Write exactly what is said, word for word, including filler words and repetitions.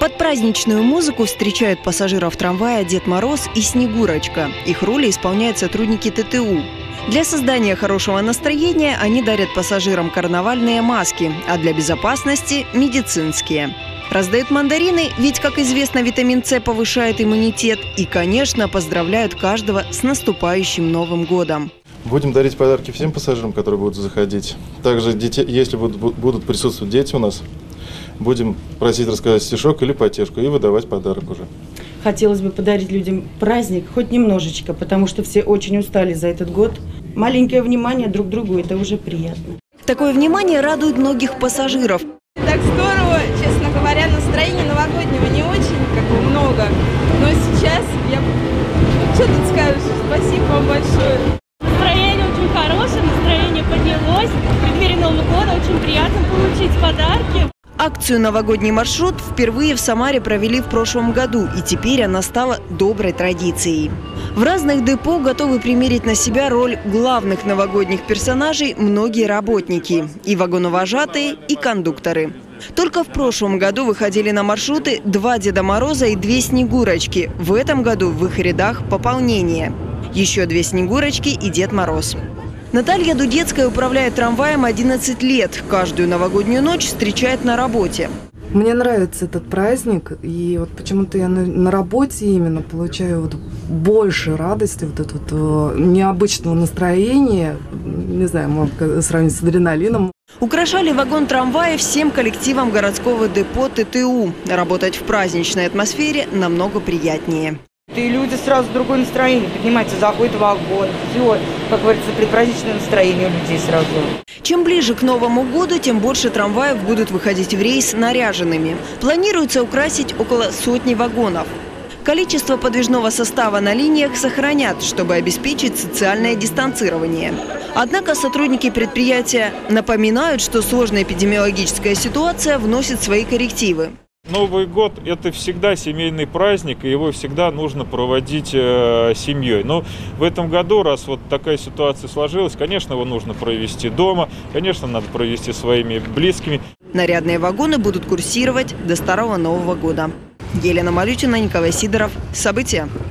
Под праздничную музыку встречают пассажиров трамвая Дед Мороз и Снегурочка. Их роли исполняют сотрудники тэ тэ у. Для создания хорошего настроения они дарят пассажирам карнавальные маски, а для безопасности – медицинские. Раздают мандарины, ведь, как известно, витамин С повышает иммунитет. И, конечно, поздравляют каждого с наступающим Новым годом. Будем дарить подарки всем пассажирам, которые будут заходить. Также, дети, если будут, будут присутствовать дети у нас, будем просить рассказать стишок или потешку и выдавать подарок уже. Хотелось бы подарить людям праздник, хоть немножечко, потому что все очень устали за этот год. Маленькое внимание друг к другу – это уже приятно. Такое внимание радует многих пассажиров. Так здорово, честно говоря, настроения новогоднего не очень как бы много. Но сейчас я, ну, что тут скажешь, спасибо вам большое. Настроение очень хорошее, настроение поднялось. В преддверии Нового года очень приятно получить подарки. Акцию «Новогодний маршрут» впервые в Самаре провели в прошлом году, и теперь она стала доброй традицией. В разных депо готовы примерить на себя роль главных новогодних персонажей многие работники – и вагоновожатые, и кондукторы. Только в прошлом году выходили на маршруты два Деда Мороза и две Снегурочки. В этом году в их рядах пополнение. Еще две Снегурочки и Дед Мороз. Наталья Дудецкая управляет трамваем одиннадцать лет. Каждую новогоднюю ночь встречает на работе. Мне нравится этот праздник, и вот почему-то я на, на работе именно получаю вот больше радости, вот этого вот необычного настроения, не знаю, можно сравнить с адреналином. Украшали вагон трамвая всем коллективом городского депо тэ тэ у. Работать в праздничной атмосфере намного приятнее. И люди сразу другое настроение поднимаются, заходят в вагон. Все, как говорится, предпраздничное настроение у людей сразу. Чем ближе к Новому году, тем больше трамваев будут выходить в рейс наряженными. Планируется украсить около сотни вагонов. Количество подвижного состава на линиях сохранят, чтобы обеспечить социальное дистанцирование. Однако сотрудники предприятия напоминают, что сложная эпидемиологическая ситуация вносит свои коррективы. Новый год – это всегда семейный праздник, и его всегда нужно проводить э, семьей. Но в этом году, раз вот такая ситуация сложилась, конечно, его нужно провести дома, конечно, надо провести своими близкими. Нарядные вагоны будут курсировать до Старого Нового года. Елена Малютина, Николай Сидоров. События.